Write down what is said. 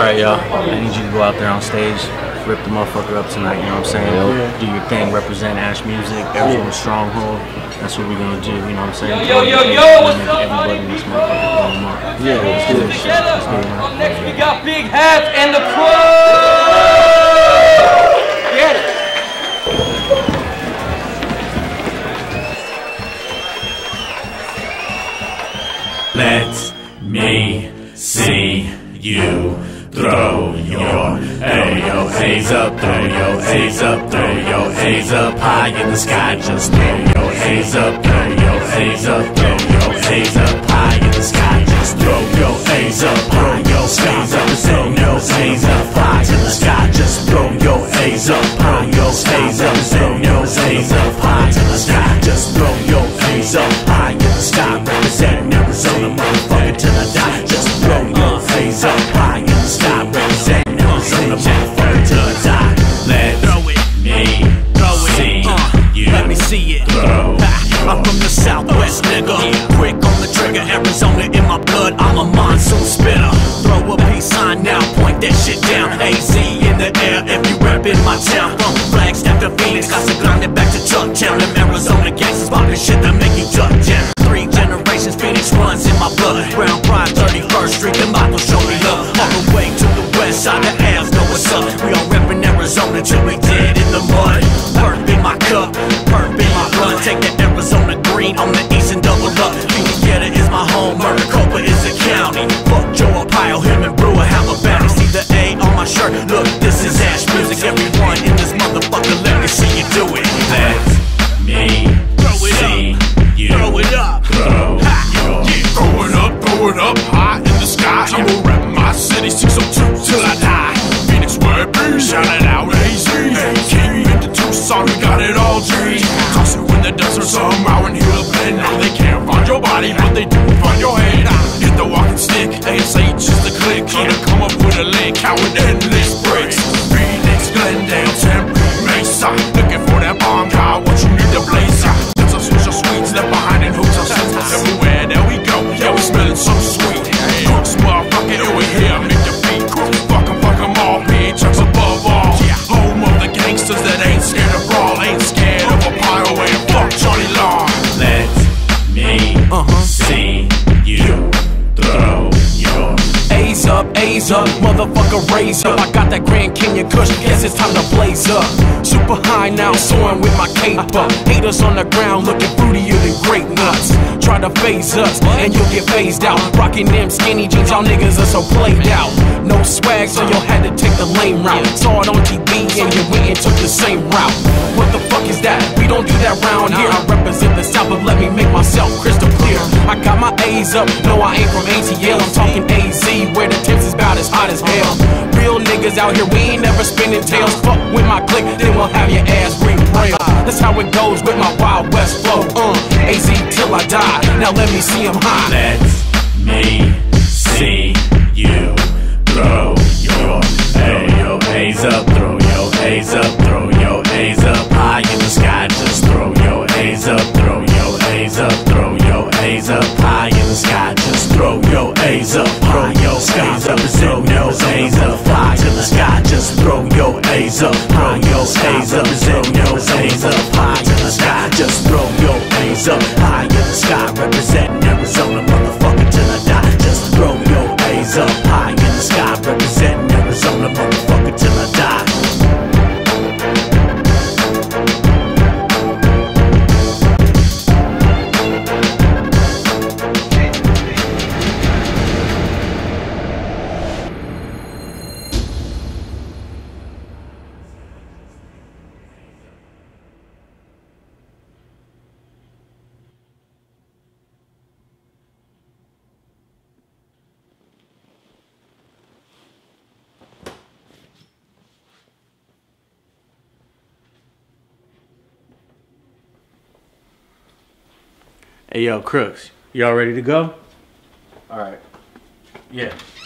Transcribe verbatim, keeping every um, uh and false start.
Alright, y'all. I need you to go out there on stage, rip the motherfucker up tonight, you know what I'm saying? Yeah. Do your thing, represent Ash Music, Arizona Stronghold. That's what we're gonna do, you know what I'm saying? Yo, yo, yo, yo, what's up? Everybody in this motherfucker blow them up. Yeah, let's do this shit. Up next, we got Big Hats and the Pro! Get it! Let me see you throw your ayo A's up, throw your A's up, throw your A's up high in the sky. Just throw your A's up, throw your A's up, throw your A's up high in the sky. Just throw your A's up, throw your A's up, throw your A's up high in the sky. Just throw your A's up, throw your A's up, throw your A's up high in the sky. Just throw your A's up high in the sky. Representing Arizona, motherfucker, till I die. Just throw your A's up high in the sky. Representing Arizona, motherfucker, till I die. Let throw it, me, throw it, see uh, you. Let me see it. Throw. I'm from the Southwest, nigga. Quick on the trigger, Arizona in my blood. I'm a monsoon spitter. Throw a peace sign now, point that shit down. A Z in the air if you reppin' my town. From Flagstaff to Phoenix, Casa Grande back to Chucktown. Them Arizona gangsters poppin' shit that make you duck down. Three generations, Phoenix runs in my blood. Brown pride, thirty-first Street, the Michael show me love. All the way to the west side, the Avs know what's up. We all reppin' Arizona till we dead in the mud. Perp in my cup, perp in my blood. Take the Arizona green on the east and double up. Indiana is my home, Maricopa is the county. Fuck Joe Arpaio, him and Brewer, how about it? See the A on my shirt, look, this is Ash Music. Everyone in this motherfucker, let me see you do it. Let me throw it see up. You throw it up, throw ha. Your yeah, throw it up, throw it up, high in the sky. I'm gonna rep my city, six oh two till I die. Phoenix where it be, shout it out, A Z. Came into Tucson, we got it all, G. Toss it in the desert, somehow and he'll bend. No, they can't find your body, but they do find your head. Hit the walking stick, A S H is the click. Gonna come up with a link, counting endless bricks. Phoenix, Glendale, Tempe, Mesa. Looking for that bomb, God, what you need to blaze up. Get some social sweets left behind in hoops of senses. Everywhere that we go, yeah, we smelling so sweet. Crooks, motherfucker, over here, make your feet crook. Fuck 'em, fuck 'em all, P H X above all. Home of the gangsters that ain't scared of brawl, ain't scared of a pile away. Fuck Johnny Law. Let me uh-huh. see you throw your A's up, A's up, motherfucker raise up. I got that Grand Canyon Kush, guess it's time to blaze up. Super high now, soaring with my cape up. Haters on the ground looking fruitier than grape nuts. Try to phase us, and you'll get phased out. Rocking them skinny jeans, y'all niggas are so played out. No swag, so you'll had to take the lame route. Saw it on T V, and you went and took the same route. What the fuck is that? We don't do that round here. I represent the South, but let me make myself crystal clear. I got my A's up, no I ain't from A T L. I'm talking A Z, where the temps is about as hot as hell. Real niggas out here, we ain't never spinning tails. Fuck with my clique, then we'll have your ass ring braille. That's how it goes with my Wild West flow. Uh, A Z till I die, now let me see him high. Let me see you throw your A's up, throw your A's up, throw your A's up high in the sky. Just throw your A's up, throw your A's up, throw your A's up high in the sky. Just throw your A's up, throw your A's up, throw your A's up high to the sky. Just throw your A's up, throw your A's up, throw your A's up high to the sky. Just throw your A's up high in the sky. Representing Arizona, motherfucker, till I die. Just throw your A's up high in the sky. Representing Arizona, motherfucker, till I die. Hey, yo, Crooks, y'all ready to go? All right. Yeah.